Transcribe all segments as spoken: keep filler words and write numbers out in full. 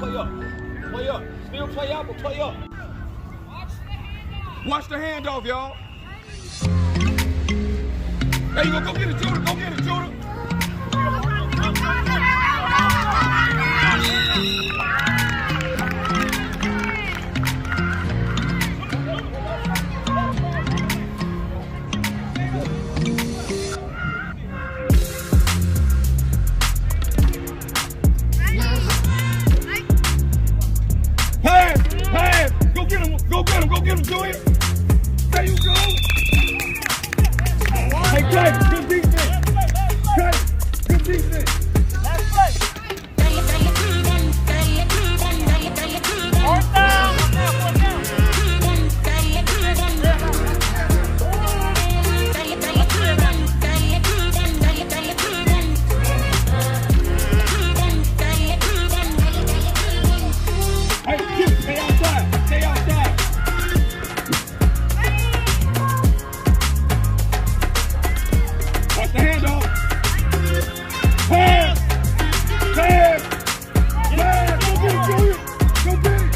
play up. Play up. Still play out, but play up. Watch the handoff, y'all. There you go. Go get it, Judah. Go get it, Judah. Go get him, go get him, Julian. There you go. Hey, Clay, good defense. Clay, good defense. That's right. Fourth down. Fourth down, fourth down. Hey, Q, stay outside. Stay outside. The handoff. Pass. Pass. Pass. Go get it, Julian. Go get it.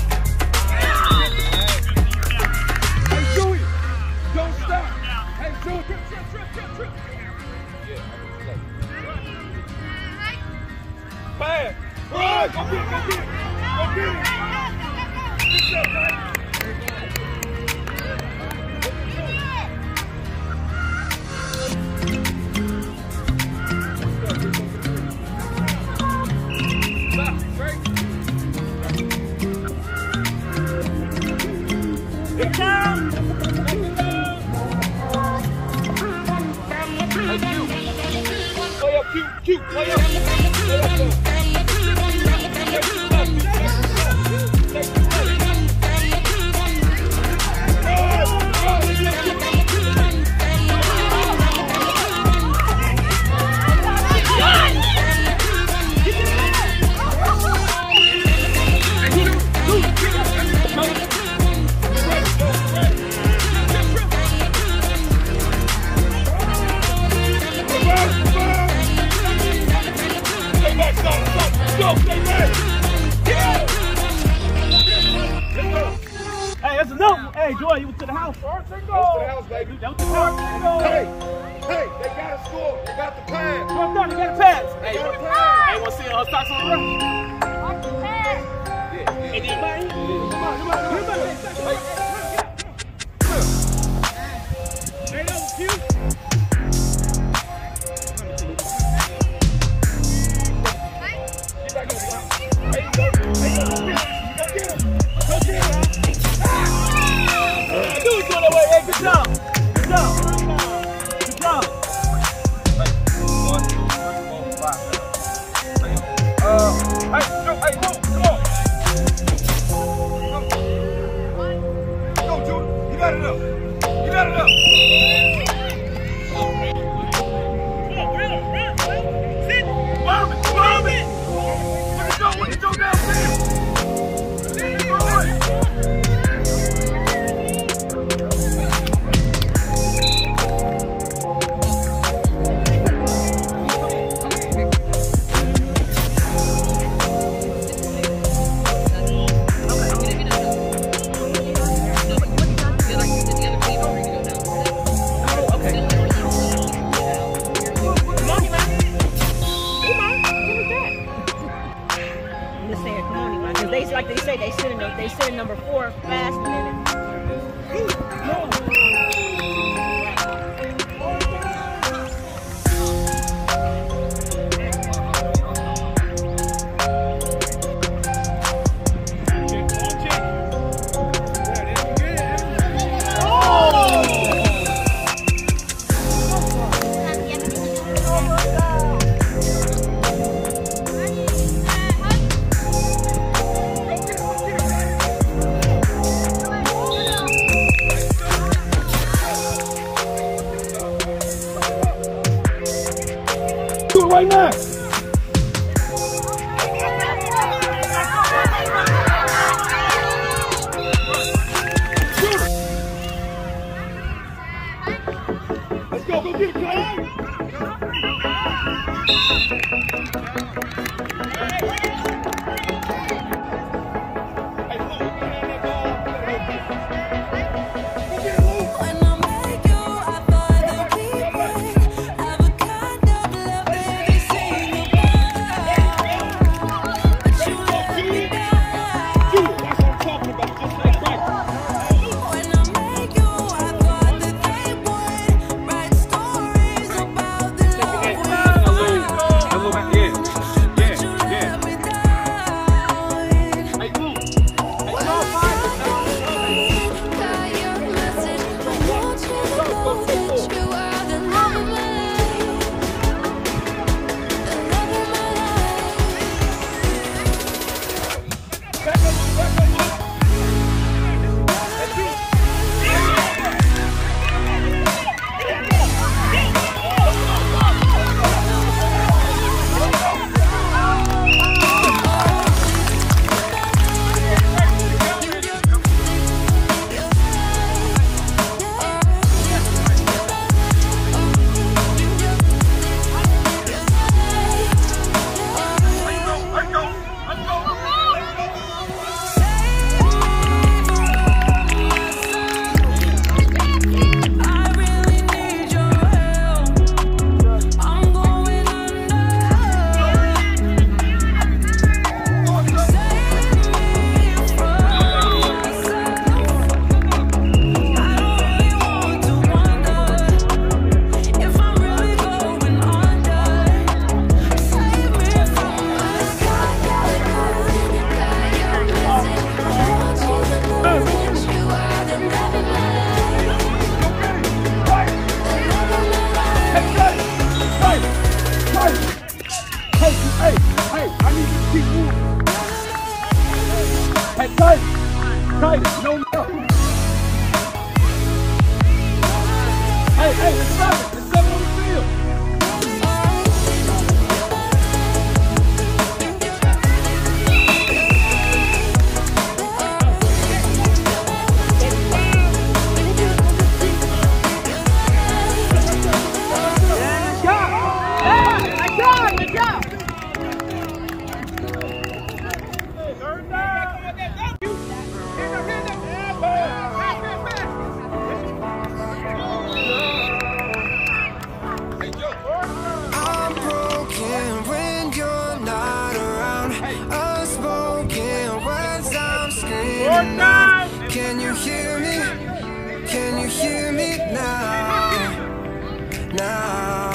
Hey, Julian. Don't stop. Hey, Julian. Trip, trip, trip, trip, trip. Pass. Right. Go get it, go get it. Go get it. Good job, man. Get down! Hey, Q. Play up, Q. Q. Play up. Play up, Q. Go, stay ready. Hey, that's enough. Hey, Joy, you went to the house. First and goal. That was to the house, baby. That was the first and goal. Hey, hey, they got to score. They got the pass. First down, they got the pass. Hey, got the pass. Hey, want to see her socks on the roof? Watch the pass. Yeah. And then, man, come on, come on, come on. Hey, hey, that was cute. Good job. Good job. Good job. Uh, hey, no, hey, move, come on. Go, Judah. You got it up. You got it up. Come on, run, run, run. Sit. Bomb it, bomb it. Look at Joe, look at Joe downfield. hear me? Can you hear me now? Now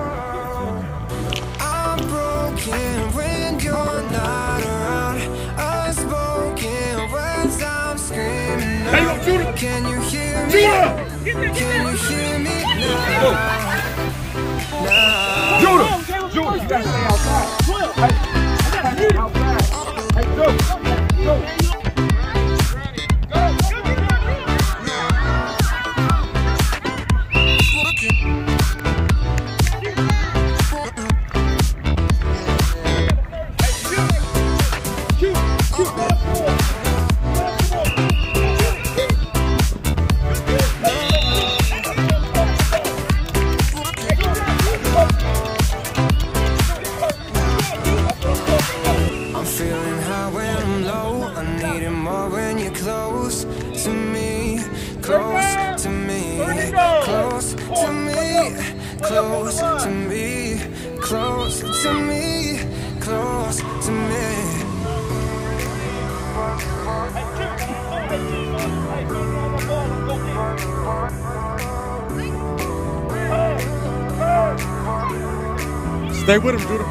I'm broken when you're not around. Unspoken words I'm screaming out. Can you hear me? Can you hear me now? Now Judah! Judah, you gotta stay outside. Hey, outside. Hey, go! Go! close to me, close to me, close to me. Stay with him, Judah.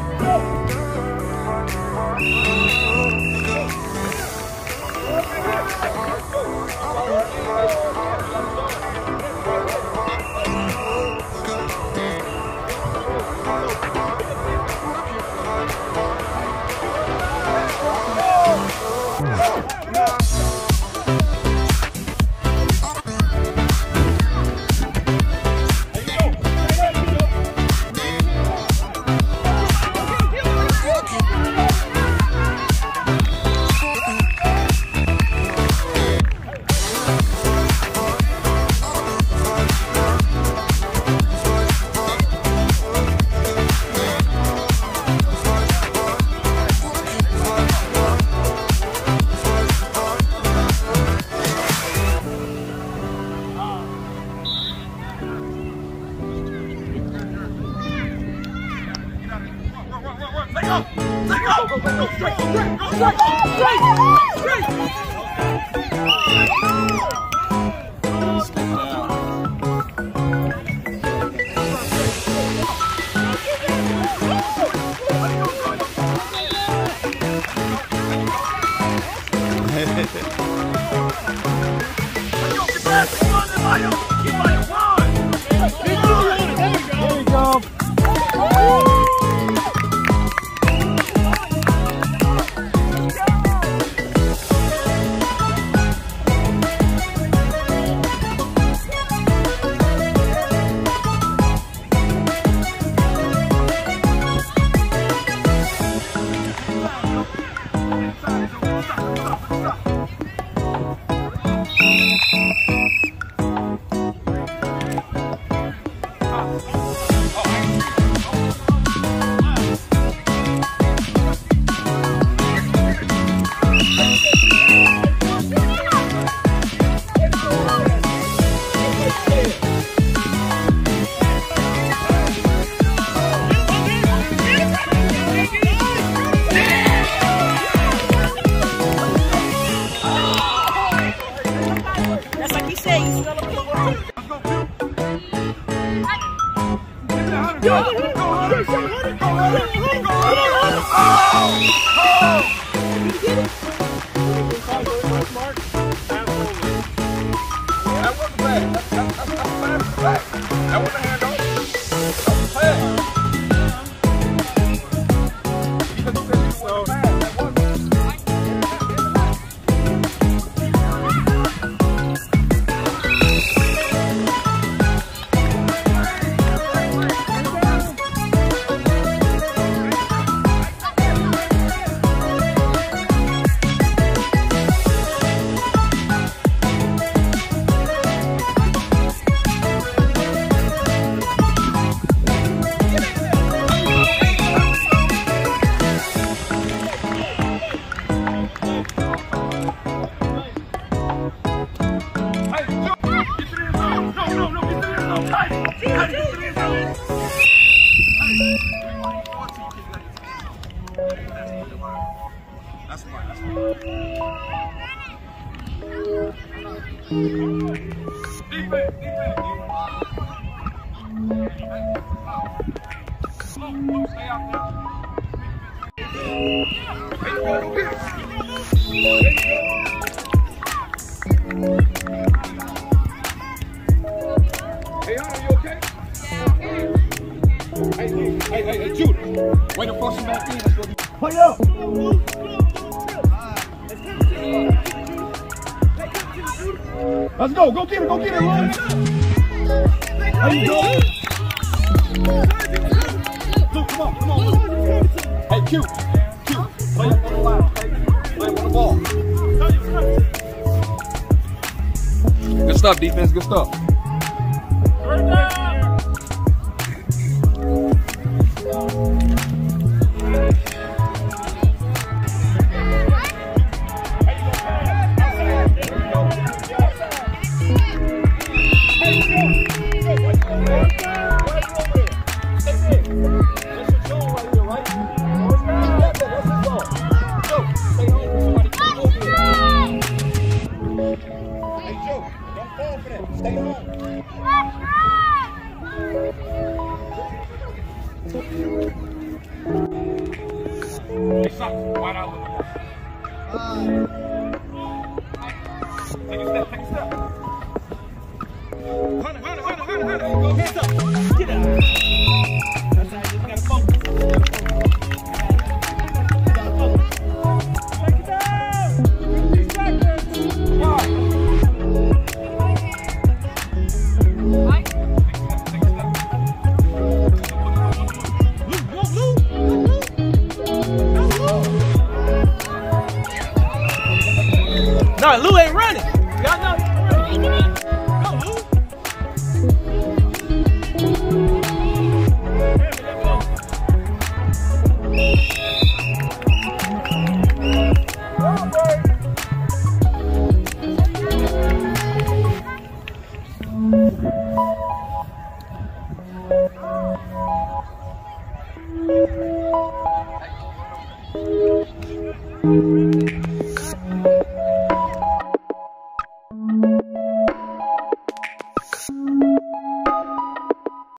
Defense, defense. Stay out there. There you go, go get it. There you go. Hey, Anna, you okay? Hey, hey, hey, hey, hey, Judah. Way to force him back in. Let's go. Play up. Let's go. Go get it. Go get it, Lord. There you go. Luke, come on. Come on. Hey, Q. Q. Play up on the line. Play up on the ball. Good stuff, defense. Good stuff. Wide out. Take a step, take a step. Hunter, Hunter, Hunter, Hunter, Hunter. Go hands up. Get out. That's how you just gotta focus. You gotta focus. Take it down. fifty seconds. Wow. Take a step, take a step. Luke, go, Luke. No, Lou ain't running. Y'all know he's running. Go, Lou. You